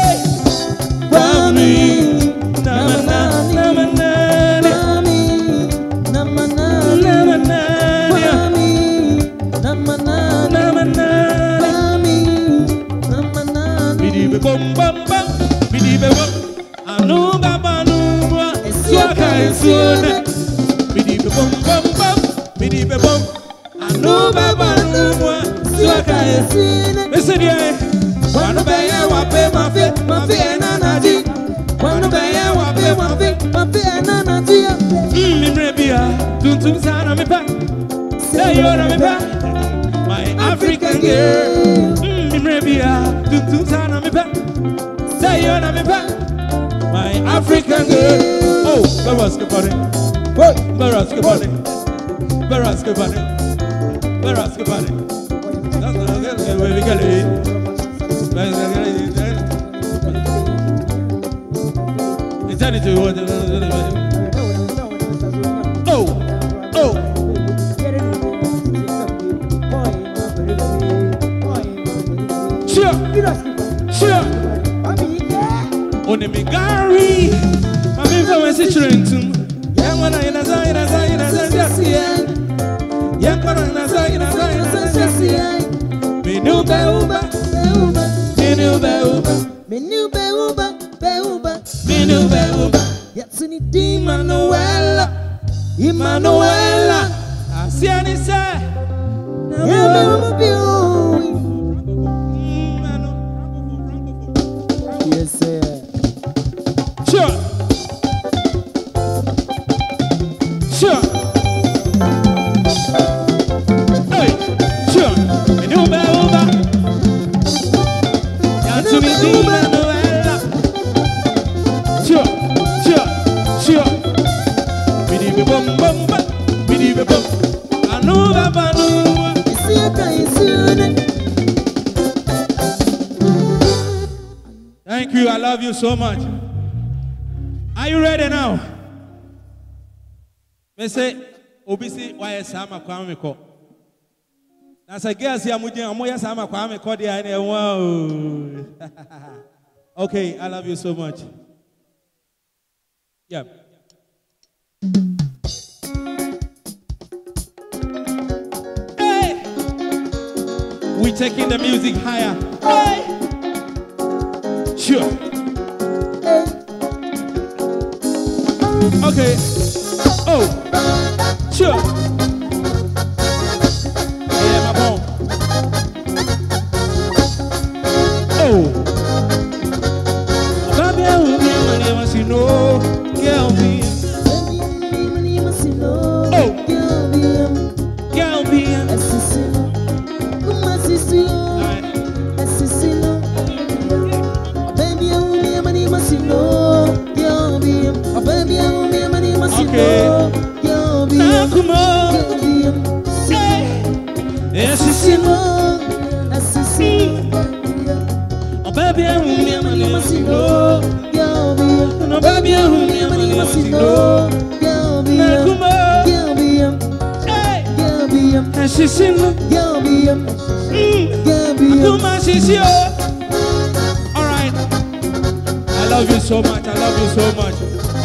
Wami, namana, namana, Wami, namana, namana, Wami, namana, namana. Wami, namana. Bidibe bom bom bom, bidibe bom. Anu baba anu wa, suaka esuone. Bidibe bom bom bom, bidibe bom. Anu baba anu wa, suaka esuone. Listen here. Wanu beye wape mafe, mafe enanaji. Wanu beye wape mafe, Mafi enanaji. mm mrebia, tuntum sana me pa. Say you na me pa. My African girl. Mm mrebia, tuntum sana me pa. Say you na me pa. My African girl. Oh, Baraska Bunny. What? Baraska Bunny. Baraska Bunny. Baraska Bunny. That's not good. Where we get it. Eternity. Oh, oh. Sure, sure. Onemigari. I'm in for my situation. Young one, I know, I know, I know, I know. Young one, I know, I know, I know. Me new Bauba, me new Bauba, Me new Beuba, Beuba. me new Bauba. Yatsuni di Emmanuela, Emmanuela. Asiani say. Yes, sir. Sure. Sure. Hey, sure. Me new Bauba. Yatsuni di Emmanuela. Sure, sure, sure. Bidibe bum bum bum, bidibe bum. Anu baba anu. Thank you. I love you so much. Are you ready now? Me say, obisi why sama kwa me ko. Na say girls ya mujin amoya sama kwa me ko dia na wow. Okay, I love you so much. Yeah. Hey, we taking the music higher. Hey, sure. Okay. Oh, sure. Yeah, my bone. Oh. Baby, I will be money, must you know. Girl, be. Oh. Girl, be. Okay. Now come on. Yes, you see. Oh, baby, I will be a money, must you know. No, baby, I will be a money, must you know. Now come on. Hey. Yes, you see. Come on, she's you. All right. I love you so much. I love you so much.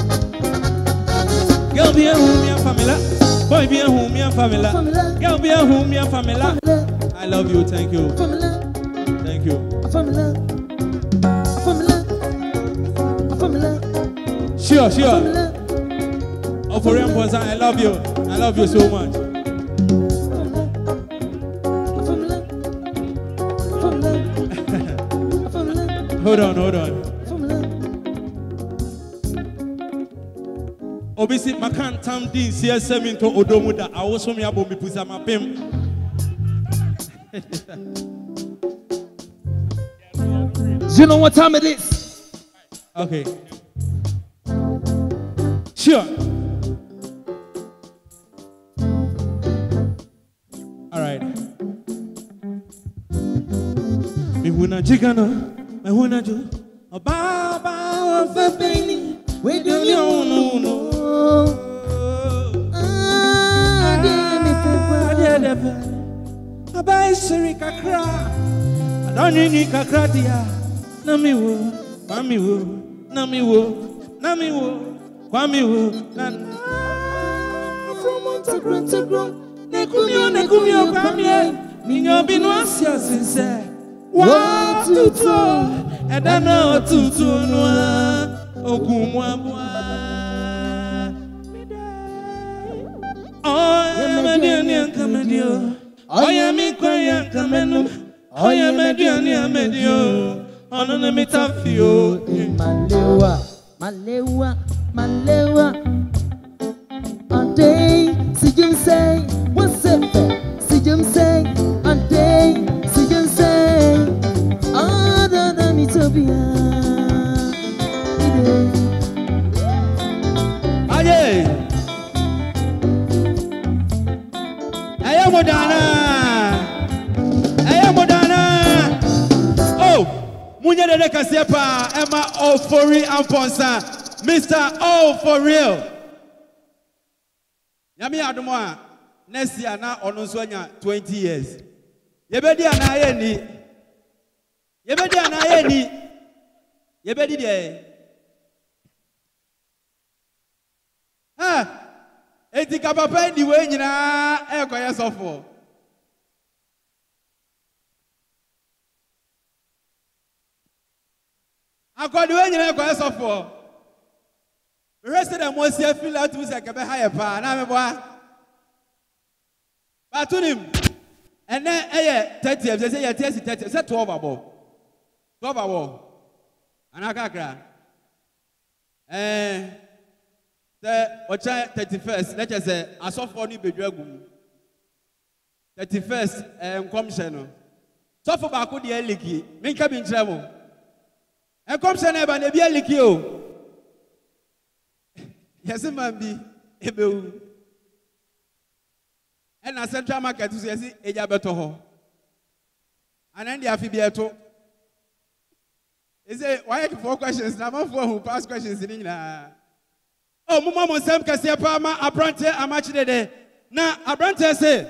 Girl, be a home, your family. Boy, be a home, your family. Girl, be a home, your family. I love you. Thank you. Thank you. Sure, sure. Oh, for real, I love you. I love you so much. Hold on, hold on. Obisi makan tam din C S M into Odomuda. I also me abo mi pusa mapem. You know what time it is? Okay. Sure. All right. Me huna jigano, me huna ju. Baba of the penny. We do no no no. Abai siri kakra, adoni ni kakra dia. Nami wo, kwami wo, nami wo, nami wo, kwami wo. From Montegro, Montegro, nekumio, nekumio, kwami. Minyo binu asya sinse. Wa tuto, edana tuto noa, okumwa bwa. Oh, Median Camedio. Oh, yeah, me quiet, Cameno. Oh, yeah, Median Medio. On the metafio. Malewa, Malewa, Malewa. A day, see you say, what's it? See you say, a day, see you say. Other than Ethiopia. Aye. Aye, Modana. Aye, Modana. Oh, Munya de Kasepa, Emma O for real Amponsa, Mister O for real. Yami Adumoa, next year na Onusonya twenty years. Yebedi anayeni. Yebedi anayeni. Yebedi de. Ha! Eti kapapa di we nyina e koye sofo. Akodi we nyina e koye sofo. The rest of them was here feel out to say kebe higher pa na me boa. Batunim. And then eh thirty they say thirty say twelve abo. twelve abo. Anakakra. Eh the Ocha thirty-first, let us say, I saw for you bedroom. thirty-first, um, commission. So for Baku, the Eliki, make up in trouble. And commission ever, the Eliki. Yes, it might be a bill. And a central market to say, a Yabato. And then the Afibiato. Is it why four questions? Number four who pass questions in England. Oh, Mama Sam Cassia Pama, a brante, a match de day. Now, a brante say,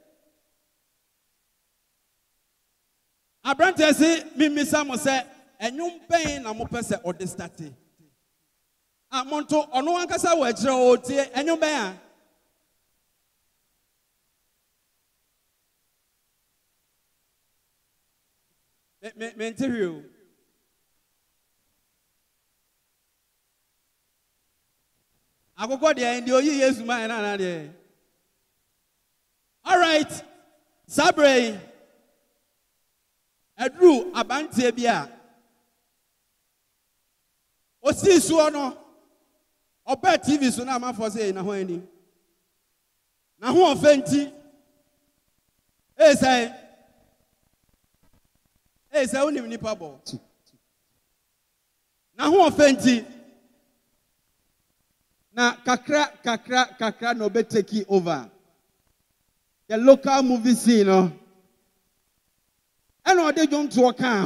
a brante say, Mimi Samo say, and you pain a mopesa or the stati. A monto, or no one can say, what you tear, and you bear. Me interview. Akoko de ndi oyi Yesu man na na de. All right. Sabre. Edru abantie bia. Osi so no. Oba T V so na amafo say na ho ani. Na ho ofenti. Eh say. Eh say onim nipa bo. Na ho ofenti. Na kakra kakra kakra no be take over. The local movie scene no. And what they don't work on.